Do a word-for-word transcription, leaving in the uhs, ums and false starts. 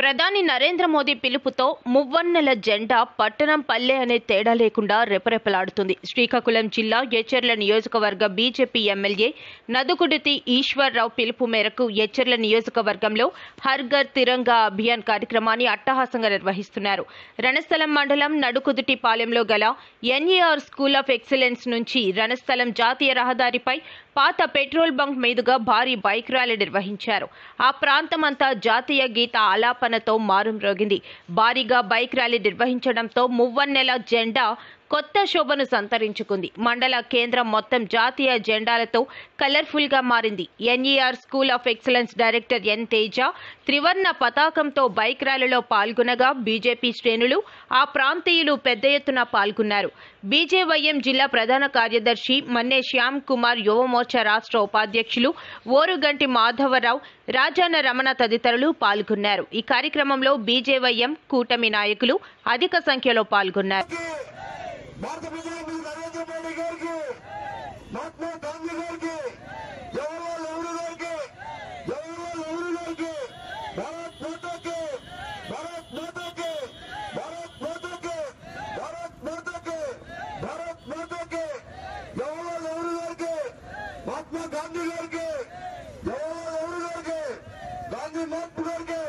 ప్రధాని నరేంద్ర మోదీ పిలుపుతో మువ్వన్నెల జెండా పట్టణం పల్లె అనే తేడా లేకుండా రెపరెపలాడుతుంది. శ్రీకాకుళం జిల్లా ఎచ్చెర్ల నియోజకవర్గ బీజేపీ ఎమ్మెల్యే నదుకుడితి ఈశ్వర్రావు పిలుపు మేరకు ఎచ్చెర్ల నియోజకవర్గంలో హర్ ఘర్ తిరంగా అభియాన్ కార్యక్రమాన్ని అట్టహాసంగా నిర్వహిస్తున్నారు. రణస్థలం మండలం నడుకుదుటి పాలెంలో గల ఎన్ఏఆర్ స్కూల్ ఆఫ్ ఎక్సలెన్స్ నుంచి రణస్థలం జాతీయ రహదారిపై పాత పెట్రోల్ బంక్ మీదుగా భారీ బైక్ ర్యాలీ నిర్వహించారు. ఆ ప్రాంతమంతా జాతీయ గీత ఆలాపనతో మారుమ్రోగింది. భారీగా బైక్ ర్యాలీ నిర్వహించడంతో మువ్వన్నెల జెండా కొత్త శోభను సంతరించుకుంది. మండల కేంద్రం మొత్తం జాతీయ జెండాలతో కలర్ఫుల్ గా మారింది. NER school of excellence director N Teja త్రివర్ణ పతాకంతో బైక్ ర్యాలీలో పాల్గొనగా బీజేపీ శ్రేణులు, ఆ ప్రాంతీయులు పెద్ద ఎత్తున పాల్గొన్నారు. బీజేవైఎం జిల్లా ప్రధాన కార్యదర్శి మన్నే శ్యామ్ కుమార్, యువమోర్చా రాష్ట్ర ఉపాధ్యక్షులు ఓరుగంటి మాధవరావు, రాజాన రమణ తదితరులు పాల్గొన్నారు. ఈ కార్యక్రమంలో బీజేవైఎం కూటమి నాయకులు అధిక సంఖ్యలో పాల్గొన్నారు. భారత ప్రధాని నరేంద్ర మోడీ గారికి, మహాత్మా గాంధీ గారికి, జవహర్లాల్ నెహ్రూ గారికి, జవహర్లాల్ నెహ్రూ గారికి, భారత్ మాతాకి, భారత్ మాతాకి, భారత్ మాతాకి, భారత్ మాతాకి, భారత్ మాతాకి, జవహర్లాల్ నెహ్రూ గారికి, మహాత్మా గాంధీ గారికి, జవహర్లాల్ నెహ్రూ గారికి, గాంధీ మహాత్మా గారికి